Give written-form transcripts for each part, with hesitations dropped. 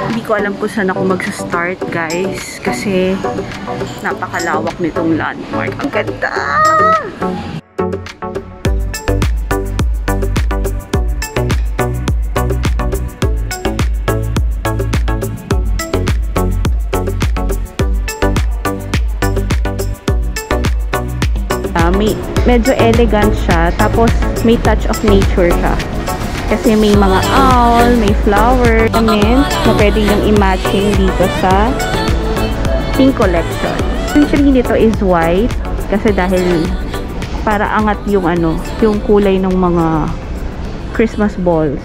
Hindi ko alam kung saan ako mag-start, guys. Kasi napakalawak nitong landmark. Ang ganda! Medyo elegant siya. Tapos, may touch of nature siya. Kasi may mga owl, may flower, ornaments na pwede yung i-matching dito sa pink collection. Essentially, nito is white. Kasi dahil para angat yung yung kulay ng mga Christmas balls.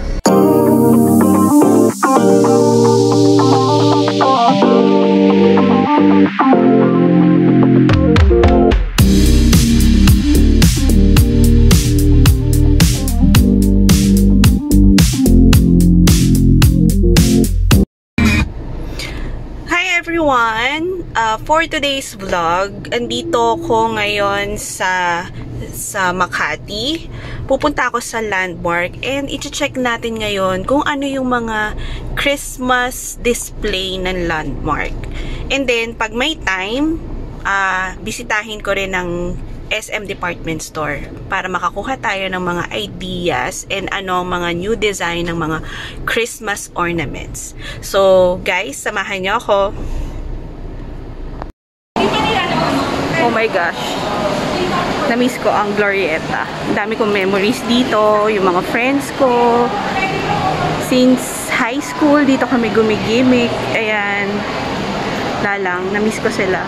For today's vlog, andito ko ngayon sa Makati. Pupunta ako sa landmark and i-check natin ngayon kung ano yung mga Christmas display ng landmark. And then, pag may time, bisitahin ko rin ng SM Department Store para makakuha tayo ng mga ideas and mga new design ng mga Christmas ornaments. So, guys, samahan niyo ako. Oh my gosh. Na-miss ko ang Glorieta. Dami kong memories dito. Yung mga friends ko. Since high school, dito kami gumigimik. Ayan. Lalang. Na-miss ko sila.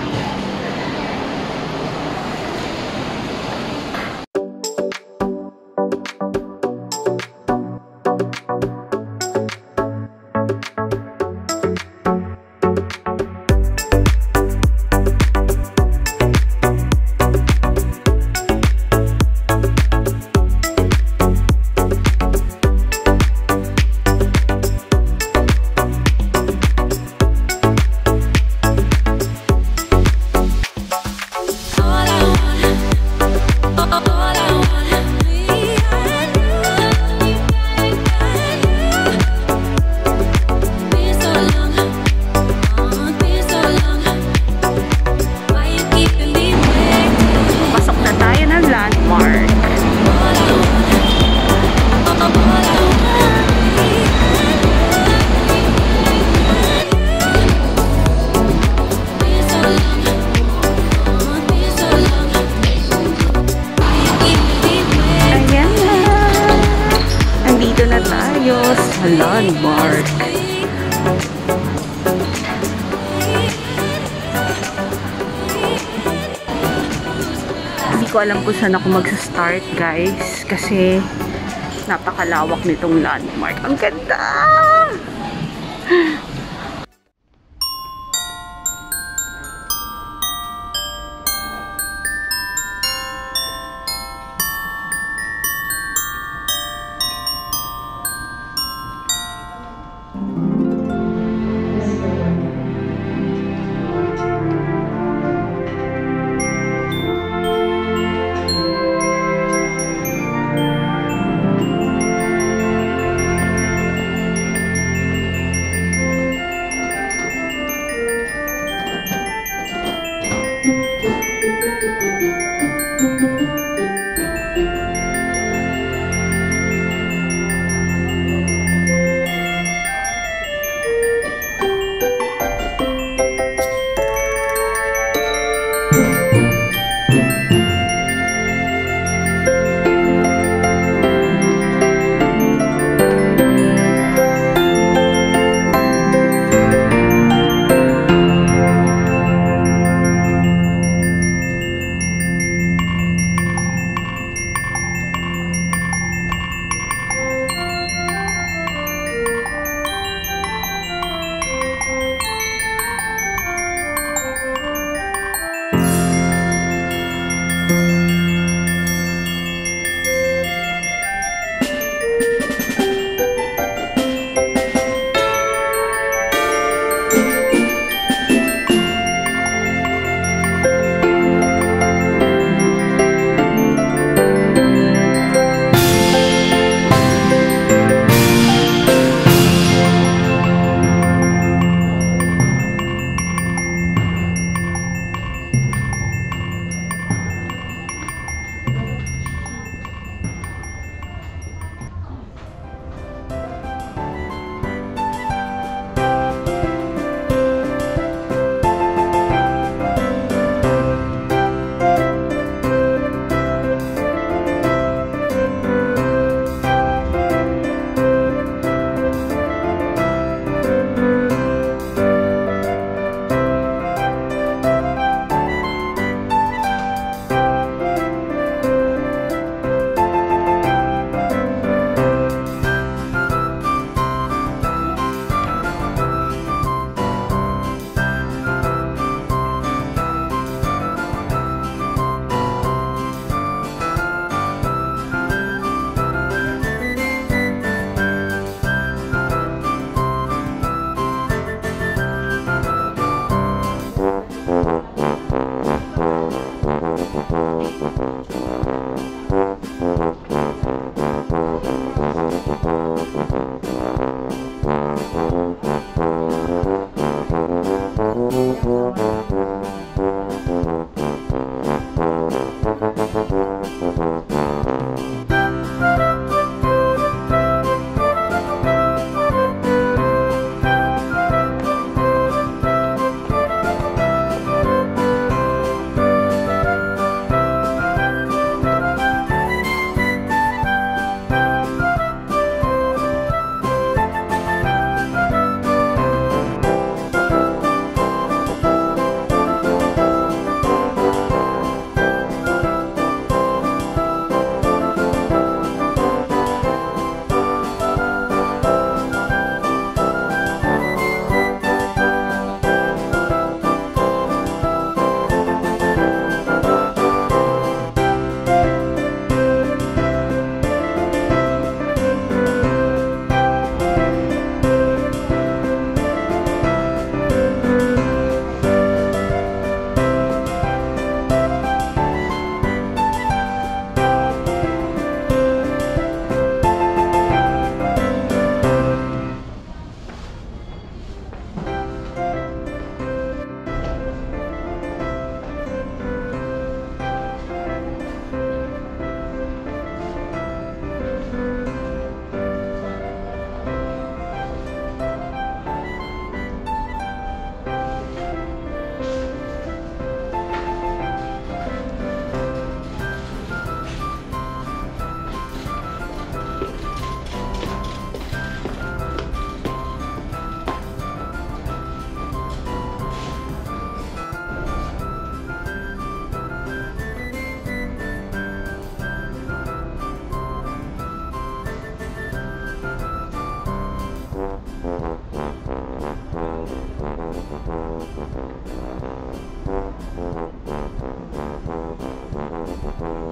Landmark. Hindi ko alam kung saan ako mag-start, guys, kasi napakalawak nitong landmark. Ang ganda!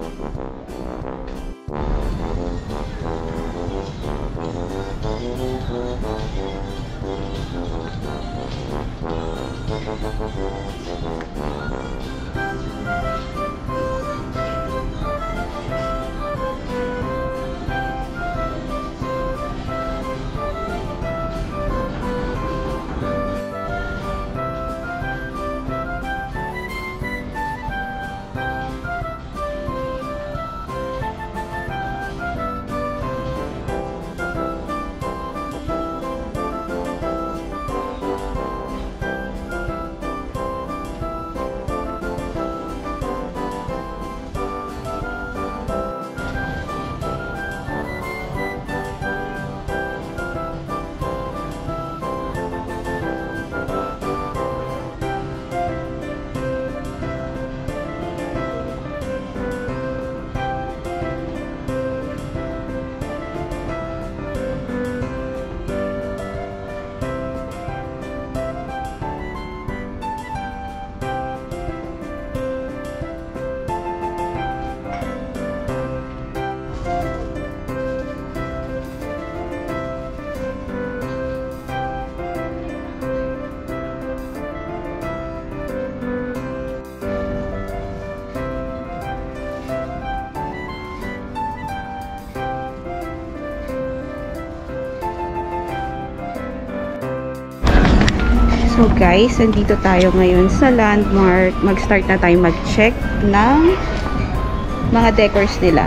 So guys, andito tayo ngayon sa Landmark. Mag-start na tayo mag-check ng mga decors nila.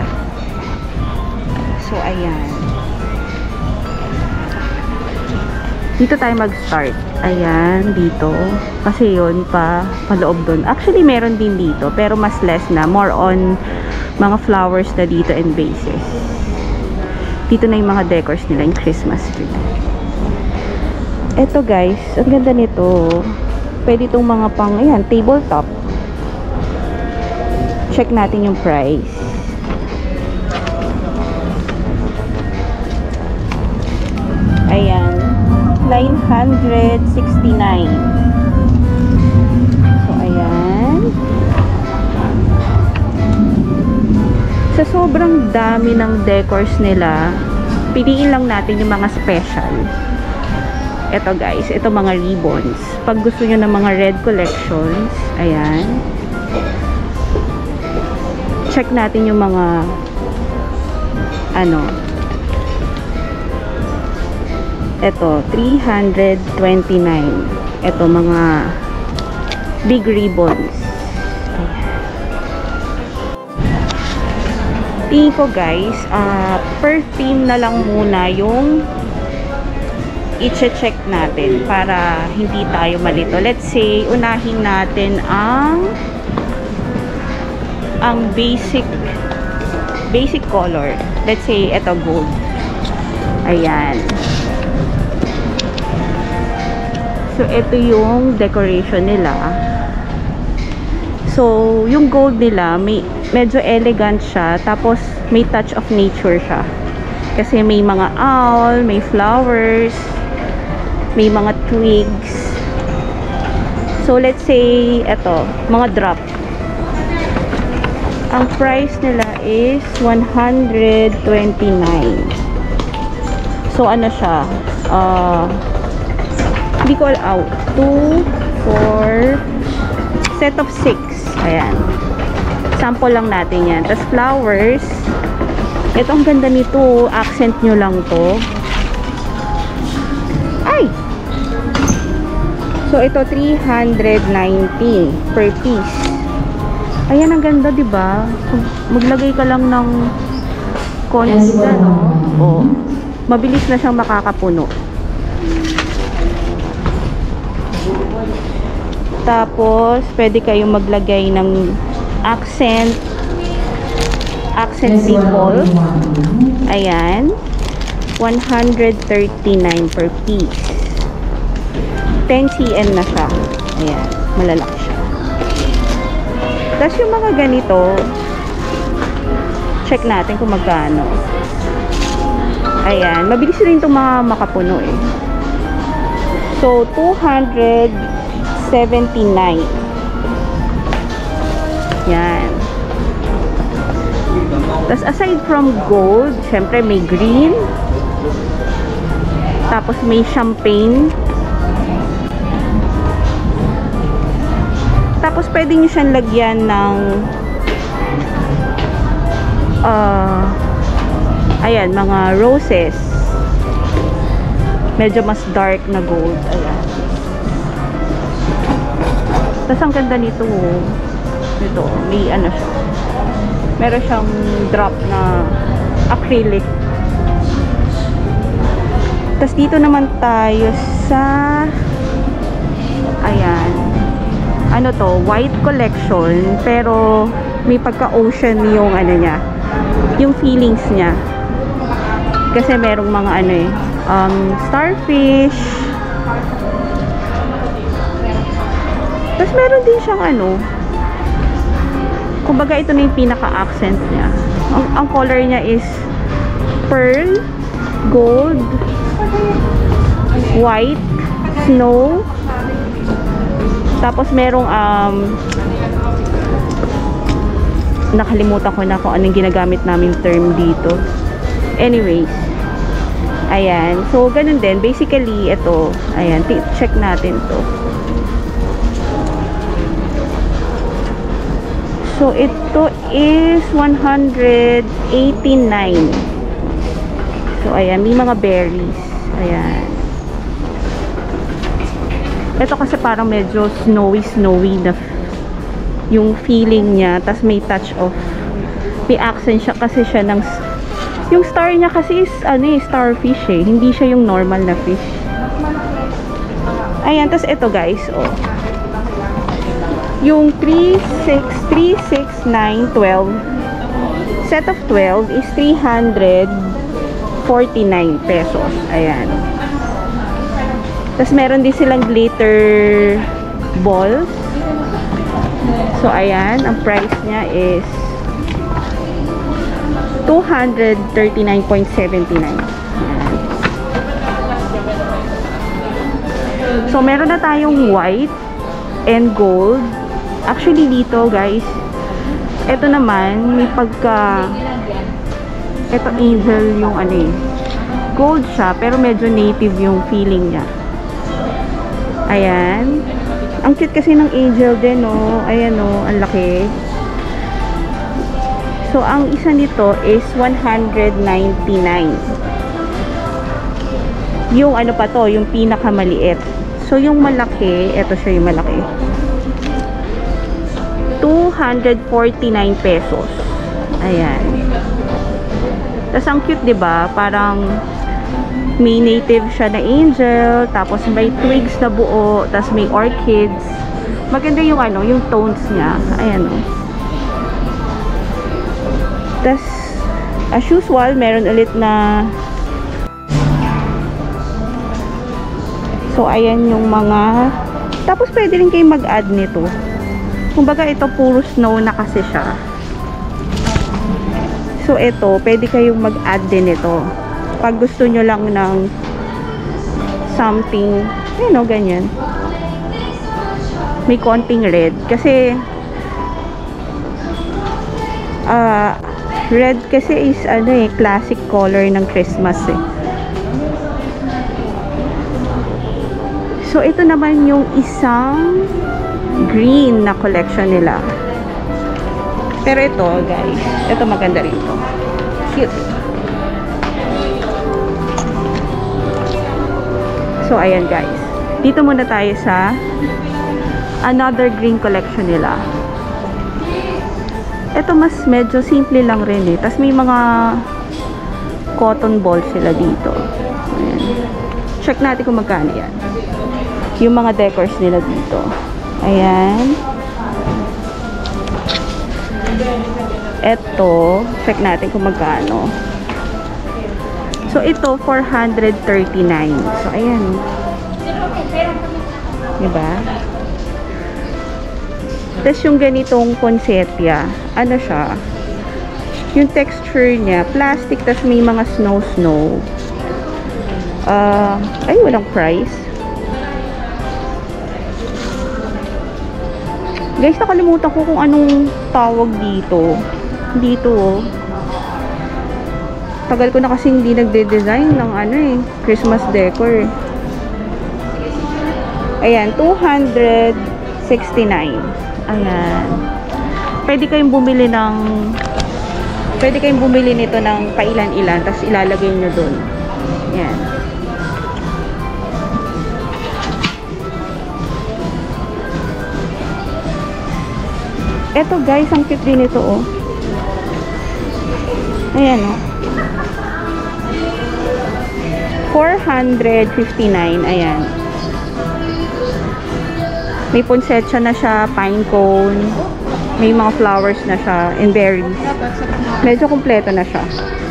So ayan. Dito tayo mag-start. Ayan, dito. Kasi yun paloob doon. Actually, meron din dito. Pero mas less na. More on mga flowers na dito and vases. Dito na yung mga decors nila. Yung Christmas tree. Eto guys, ang ganda nito. Pwede itong mga pang, ayan, tabletop. Check natin yung price. Ayan, 969. So, ayan. Sa sobrang dami ng decors nila, piliin lang natin yung mga special. Ito guys, ito mga ribbons. Pag gusto nyo ng mga red collections, ayan. Check natin yung mga ano. Ito, 329. Ito mga big ribbons. Tingin ko guys, per theme na lang muna yung i-check natin para hindi tayo malito. Let's say, unahin natin ang basic color. Let's say, ito gold. Ayan. So, ito yung decoration nila. So, yung gold nila, medyo elegant siya. Tapos, may touch of nature siya. Kasi may mga owl, may flowers, may mga twigs. So, let's say, eto, mga drop. Ang price nila is 129. So, ano siya? Hindi ko out. 2, 4, set of 6. Ayan. Sample lang natin yan. Tapos, flowers. Ito, ang ganda nito. Accent nyo lang to. Ay! So, ito 319 per piece. Ayan, ang ganda, diba? Maglagay ka lang ng konti, no? O, mabilis na siyang makakapuno. Tapos, pwede kayong maglagay ng accent symbol. Ayan. 139 per piece. 10 cm na siya. Ayan, malalaki siya. Tapos yung mga ganito, check natin kung magkano. Ayan, mabilis rin itong mga makapuno eh. So, 279. Yan. Tas aside from gold, syempre may green. Tapos may champagne. Tapos pwede nyo siyang lagyan ng ayan, mga roses. Medyo mas dark na gold. Ayan. Tapos ang ganda nito, ito, may ano siya. Meron siyang drop na acrylic. Tapos dito naman tayo sa ayan. Ano to? White collection. Pero may pagka-ocean yung ano niya. Yung feelings niya. Kasi merong mga ano eh. Starfish. Tapos meron din siyang ano. Kumbaga ito na yung pinaka-accent niya. Ang color niya is pearl, gold, white, snow. Tapos merong nakalimutan ko na kung anong ginagamit namin term dito. Anyways, ayan. So, ganun din. Basically, ito. Ayan. Check natin to. So, ito is 189. So, ayan. May mga berries. Ayan. Ito kasi parang medyo snowy na yung feeling niya. Tapos may touch of, may accent siya kasi siya ng, yung star niya kasi is, ano eh, starfish eh. Hindi siya yung normal na fish. Ayan, tapos ito guys, oh. Yung 3, 6, 9, 12. Set of 12 is 349 pesos. Ayan. Tapos meron din silang glitter balls. So, ayan. Ang price niya is 239.79. So, meron na tayong white and gold. Actually, dito, guys, ito naman, may pagka, ito angel yung ano eh. Gold siya, pero medyo native yung feeling niya. Ayan. Ang cute kasi ng angel din, no? Ayan, no? Ang laki. So, ang isa nito is 199. Yung ano pa to, yung pinakamaliit. So, yung malaki, ito siya yung malaki. 249 pesos. Ayan. Tapos, ang cute, diba? Parang may native siya na angel, tapos may twigs na buo, tapos may orchids. Maganda yung ano, yung tones niya. Ayan, o. Tapos, as usual, meron ulit na, so, ayan yung mga, tapos pwede rin kayo mag-add nito. Kumbaga, ito puro snow na kasi siya. So, ito, pwede kayong mag-add din ito. Pag gusto nyo lang ng something, you know, ganyan. May konting red. Kasi, red kasi is, ano eh, classic color ng Christmas eh. So, ito naman yung isang green na collection nila. Pero ito, guys, ito maganda rin ito. Cute. So, ayan guys. Dito muna tayo sa another green collection nila. Ito mas medyo simple lang rin eh. Tapos may mga cotton balls sila dito. Ayan. Check natin kung magkano yan. Yung mga decors nila dito. Ayan. Ito, check natin kung magkano. So, ito, 439. So, ayan. Diba? Tapos, yung ganitong poinsettia, ano siya? Yung texture niya, plastic, tapos may mga snow. Ay, walang price. Guys, nakalimutan ko kung anong tawag dito. Dito, oh. Tagal ko na kasi hindi nagde-design ng ano eh, Christmas decor. Ayan, 269. Ayan. Pwede kayong bumili nito ng pailan-ilan, tapos ilalagay nyo dun. Ayan. Eto guys, ang cute din ito oh. Ayan oh. 459. Ayan. May poinsettia na siya, pine cone. May mga flowers na siya, and berries. Medyo kompleto na siya.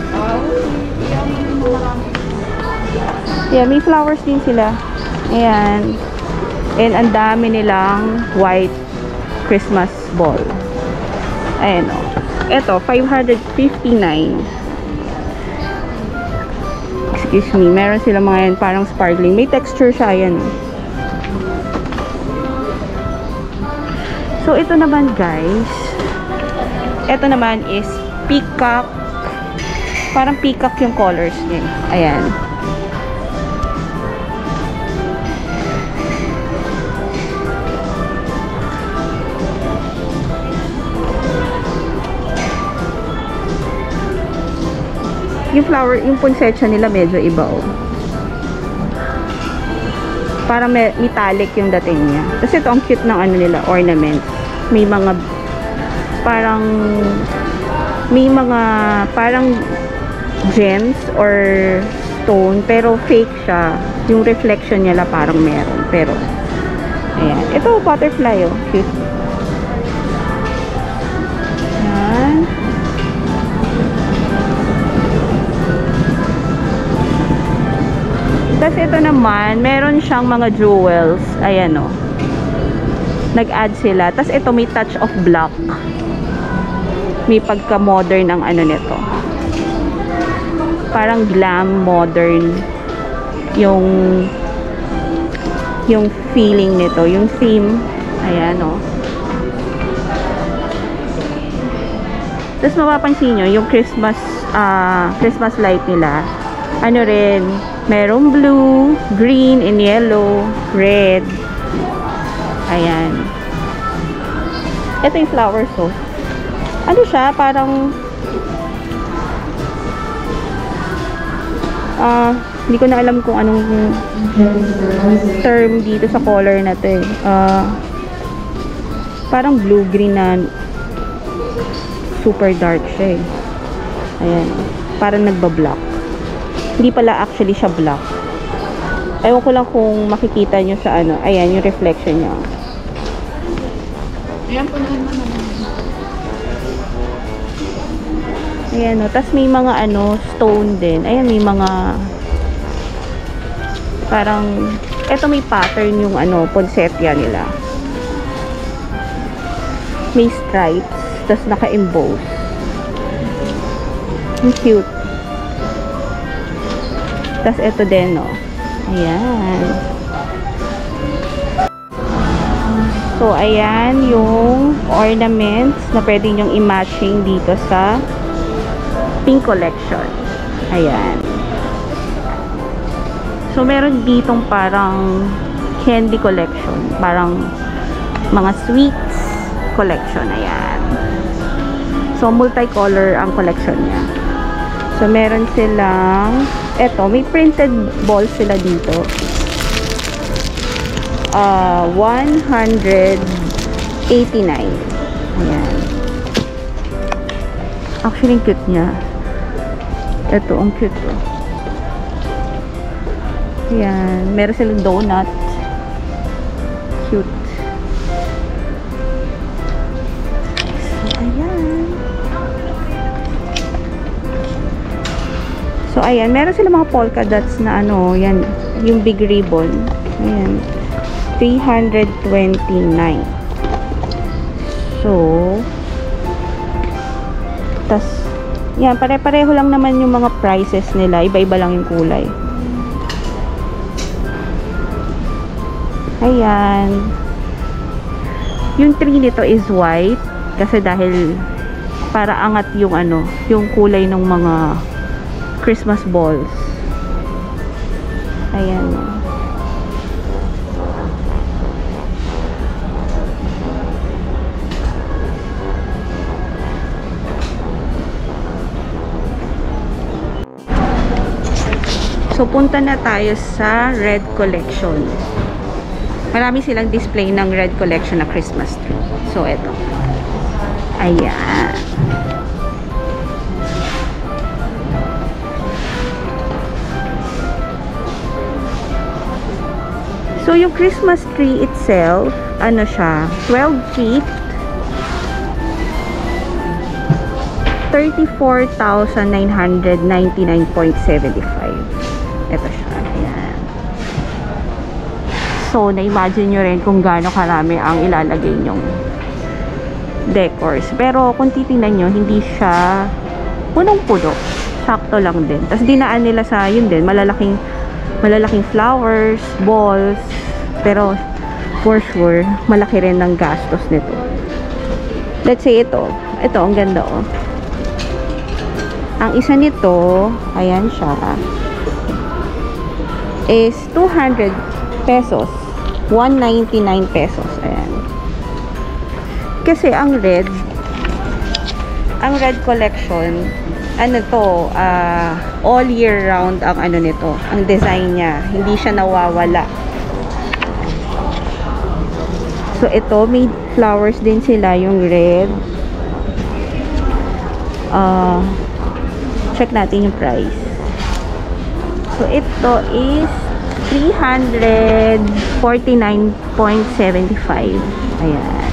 Yeah, may flowers din sila. Ayan. And ang dami nilang white Christmas ball. Ayan o. Ito, 559. Excuse me. Meron sila mga yan, parang sparkling. May texture siya. Ayan. So, ito naman guys. Ito naman is peacock. Parang peacock yung colors niya. Ayan. Yung flower, yung poinsettia nila medyo iba oh. Parang metallic yung dating niya. Tapos ito ang cute ng ano nila, ornament. May mga parang gems or stone, pero fake siya. Yung reflection niya parang meron. Pero ayan. Ito butterfly oh, cute. Ayan. Tapos ito naman, meron siyang mga jewels. Ayan o. Nag-add sila. Tapos ito may touch of black. May pagka-modern ang ano nito. Parang glam, modern. Yung feeling nito. Yung theme. Ayan o. Tapos mapapansin nyo, yung Christmas light nila. Ano rin, merong blue, green, and yellow, red. Ayan. Ito yung flowers oh. Ano siya? Parang hindi ko na alam kung anong term dito sa color na to eh. Parang blue-green na super dark siya eh. Ayan. Parang nagba-black. Hindi pala actually siya black. Ewan ko lang kung makikita nyo sa ano. Ayan, yung reflection niya. Ayan po naman. Ayan o. Tapos may mga ano, stone din. Ayan, may mga parang, eto may pattern yung ano, poinsettia nila. May stripes. Tapos naka-emboss. Ang cute. Tapos ito din, no. Ayan. So, ayan yung ornaments na pwede nyong i-matching dito sa pink collection. Ayan. So, meron ditong parang candy collection. Parang mga sweets collection. Ayan. So, multicolor ang collection niya. So, meron silang eto, may printed balls sila dito. 189. Ayan. Actually, cute niya. Ito, ang cute to. Ayan. Meron silang donut. Cute. So, ayan. So, ayan. Meron silang mga polka dots na ano, yan. Yung big ribbon. Ayan. 329. So, tas, yan. Pare-pareho lang naman yung mga prices nila. Iba-iba lang yung kulay. Ayan. Yung tree nito is white. Kasi dahil para angat yung ano, yung kulay ng mga Christmas balls. Ayan. So, punta na tayo sa Red Collection. Marami silang display ng Red Collection na Christmas tree. So, eto. Ayan. So, yung Christmas tree itself, ano siya, 12 feet, 34,999.75. Ito siya. Ayan. So, na-imagine nyo rin kung gaano karami ang ilalagay nyong decors. Pero, kung titingnan nyo, hindi siya punong-puno. Sakto lang din. Tapos, dinaan nila sa, yun din, malalaking flowers, balls. Pero, for sure, malaki rin ng gastos nito. Let's say ito. Ito, ang ganda, oh. Ang isa nito, ayan siya, is 200 pesos. 199 pesos. Ayan. Kasi ang red collection, ano to, all year round ang ano nito, ang design niya. Hindi siya nawawala. So, ito, may flowers din sila, yung red. Check natin yung price. So, ito is 349.75. Ayan.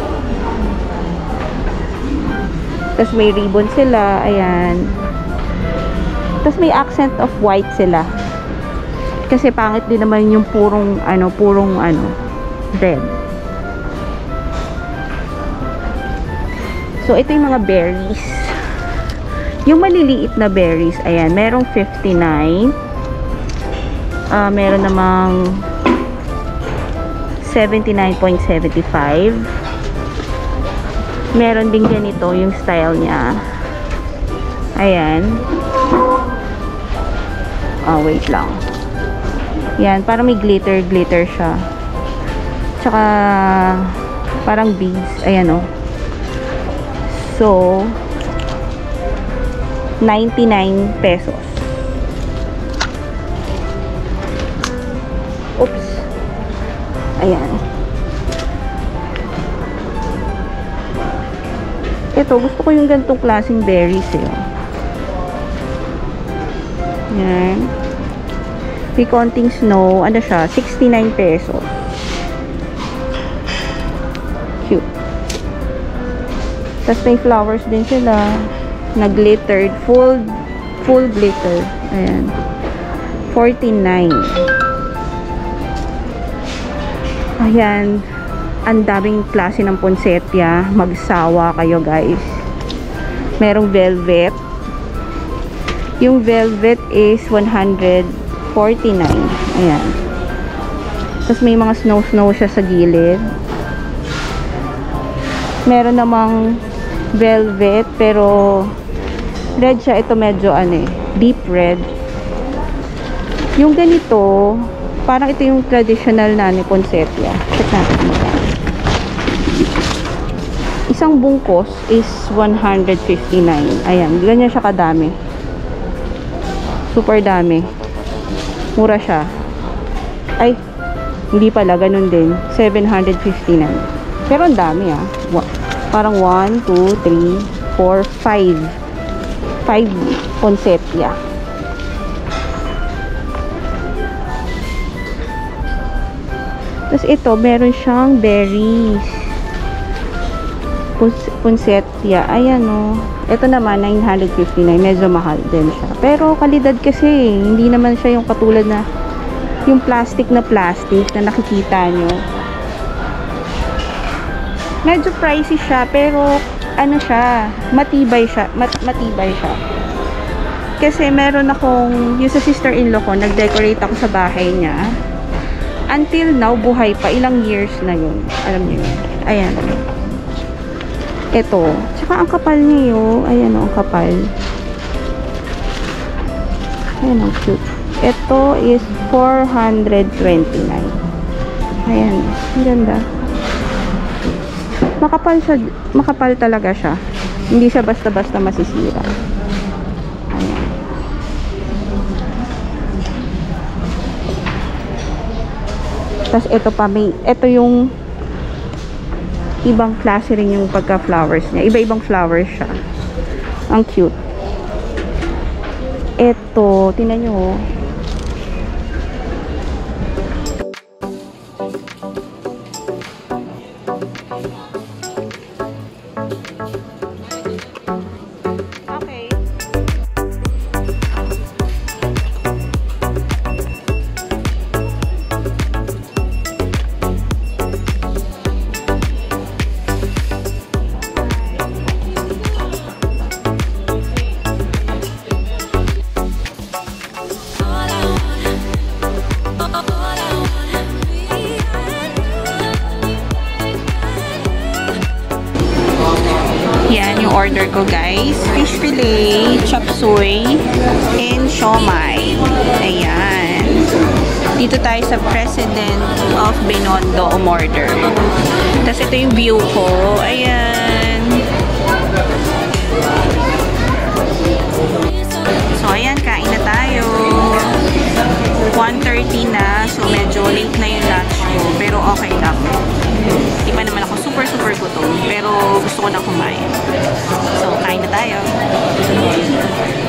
Tapos, may ribbon sila. Ayan. Tapos, may accent of white sila. Kasi, pangit din naman yung purong red. So, ito yung mga berries. Yung maliliit na berries, ayan, merong 59. Meron namang 79.75. Meron din ganito yung style niya. Ayan. Wait lang. Yan, parang may glitter siya. Tsaka, parang beads. Ayan, oh. So, 99 pesos. Oops. Ayan. Ito, gusto ko yung ganitong klaseng berries eh. Ayan. May konting snow. Ano siya? 69 pesos. Cute. Tapos may flowers din sila. Na glittered, full glitter. Ayan. 49. Ayan. Ang daming klase ng poinsettia. Magsawa kayo, guys. Merong velvet. Yung velvet is 149. Ayan. Tapos may mga snow siya sa gilid. Meron namang velvet, pero red siya. Ito medyo deep red. Yung ganito, parang ito yung traditional na poinsettia. Check natin mo. Isang bungkos is 159. Ayan, ganyan siya kadami. Super dami. Mura siya. Ay, hindi pala, ganun din. 759. Pero ang dami Parang 1, 2, 3, 4, 5. 5 poinsettia. Tapos ito, meron siyang berries. Poinsettia. Ayan o. Ito naman, 959. Medyo mahal din siya. Pero kalidad kasi. Hindi naman siya yung katulad na yung plastic na nakikita nyo. Medyo pricey siya, pero matibay siya. Matibay siya. Kasi meron akong, yung sa sister-in-law ko, nag-decorate ako sa bahay niya. Until now, buhay pa. Ilang years na yun. Alam niyo yun. Ayan. Ito. Tsaka ang kapal niya yun. Ayan ang kapal. Ayan, ang cute. Ito is 429. Ayan, ang ganda. Makapal siya, makapal talaga siya. Hindi siya basta-basta masisira. Ayan. Tapos ito pa, ito yung ibang klase rin yung pagka-flowers niya. Iba-ibang flowers siya. Ang cute. Ito, tingnan nyo. Okay. Yan yung order ko, guys. Fish fillet, chop suey, and siomai. Ayan. Dito tayo sa President of Binondo umorder. Tapos ito yung view ko. Ayan. So, ayan. Kain na tayo. 1:30 na. So, medyo late na yung lunch ko. Pero okay lang. Di pa naman ako super gutom. Pero gusto ko na kumain. So, kain na tayo.